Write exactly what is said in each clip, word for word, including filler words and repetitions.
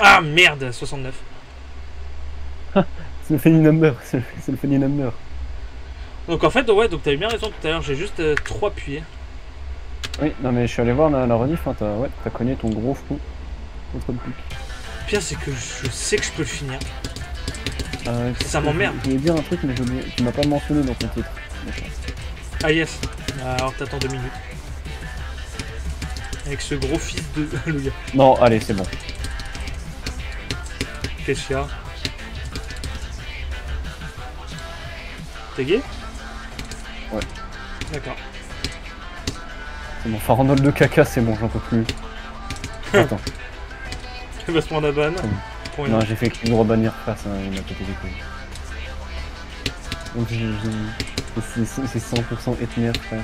Ah merde, soixante-neuf. C'est le funny number, c'est le funny number. Donc en fait, ouais, donc t'avais bien raison tout à l'heure, j'ai juste euh, trop appuyé. Oui, non mais je suis allé voir la, la rediff, hein, t'as ouais, t'as cogné ton gros fou contre le pic. Le pire, c'est que je sais que je peux le finir. Euh, Ça m'emmerde. Je voulais dire un truc, mais je voulais... tu m'as pas mentionné dans ton titre. Ah yes. Alors t'attends deux minutes. Avec ce gros fils de... Non, allez, c'est bon. Qu'est-ce qu'il y a? T'es gay? Ouais. D'accord. C'est bon, farandole de caca, c'est bon, j'en peux plus. Attends. Il va se prendre la banne. Bon. Non, j'ai fait que une rebanir face, hein, il m'a pété les couilles. Donc c'est cent pour cent Etmer, frère.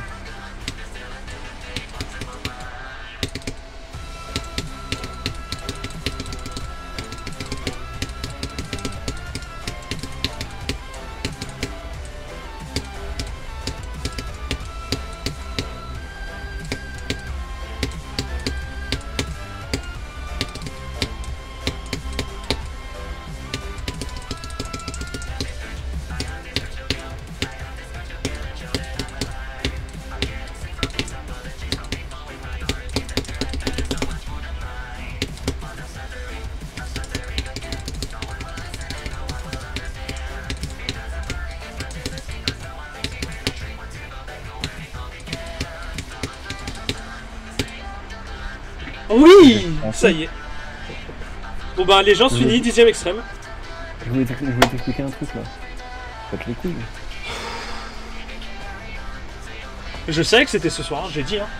Oui, ça y est. Bon bah les gens se finissent dixième extrême. Je voulais t'expliquer un truc là. Faites les couilles. Je savais que c'était ce soir, hein, j'ai dit. Hein.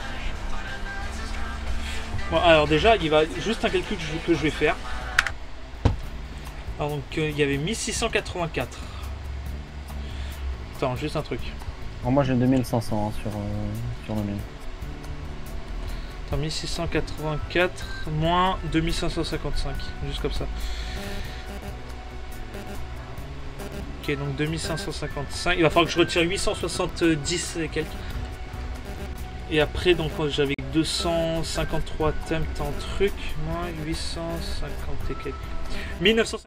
Bon, alors déjà, il va juste un calcul que je, que je vais faire. Alors donc euh, il y avait mille six cent quatre-vingt-quatre. Attends, juste un truc. Alors moi j'ai deux mille cinq cents hein, sur, euh, sur le mien. Attends, mille six cent quatre-vingt-quatre moins deux mille cinq cent cinquante-cinq, juste comme ça. Ok, donc deux mille cinq cent cinquante-cinq. Il va falloir que je retire huit cent soixante-dix et quelques. Et après, donc j'avais deux cent cinquante-trois thèmes en truc, moins huit cent cinquante et quelques. mille neuf cent